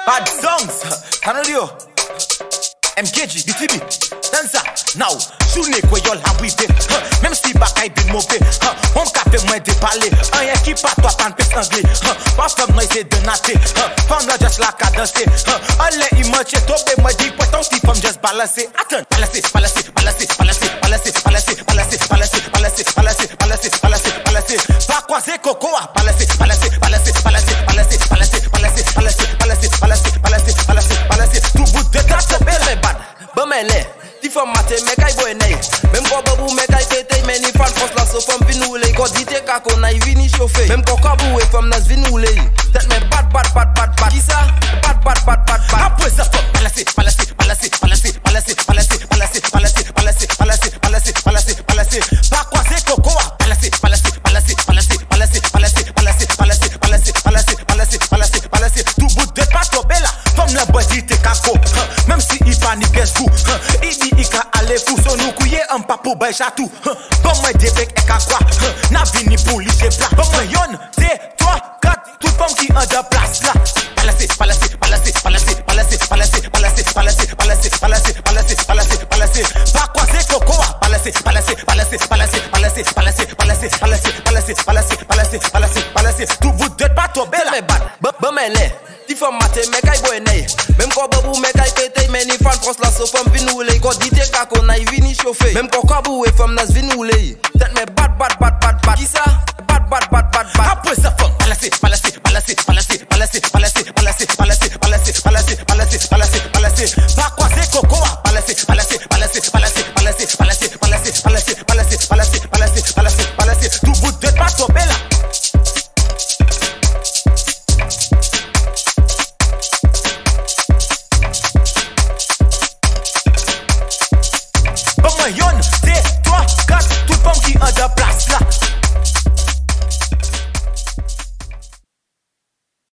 Bad songs, Canario, MKG, BTB, dansa, now, journée quoi y'all a wipé, même si bagaille bin mauvais, on capte moins de parler, un y'a qui pas toi pas de anglais, pas comme moi c'est de nater, pendant juste la cadence, on les images tombé moi dit pourtant si comme juste balancer, attends, balancer, pas croiser coco, balancer, tout bout de ta belle bad, bon mais les difforme maté mais kay boy nay même ko babu mais kay tété mais ni fan force la so fam vinoulé ko dité ka ko nay vini chauffer même ko kabou et fam nas vinoulé tête mais bad qui ça bad après ça balancer, pas croiser coco, balancer, tout bout de ta belle comme la body te kako, même si il panique fou, il dit il ka aller fou son nous couiller un papo bay chatou, bon moi débek et ka quoi, n'a vini pour lui j'ai plat, bon moi yon, c'est 3, 4, tout le monde qui en de place là, balancer, pas croiser coco, balancer, tout bout de ta belle mais bad bon mais les difforme maté mais kay boy nay même ko babu mais kay tété mais ni fan force la so fam vinoulé ko dité ka ko nay vini chauffer même ko kabou et fam nas vinoulé tête mais bad qui ça bad après ça balancer, pas croiser coco, balancer, tout bout de ta belle. Bon, yon,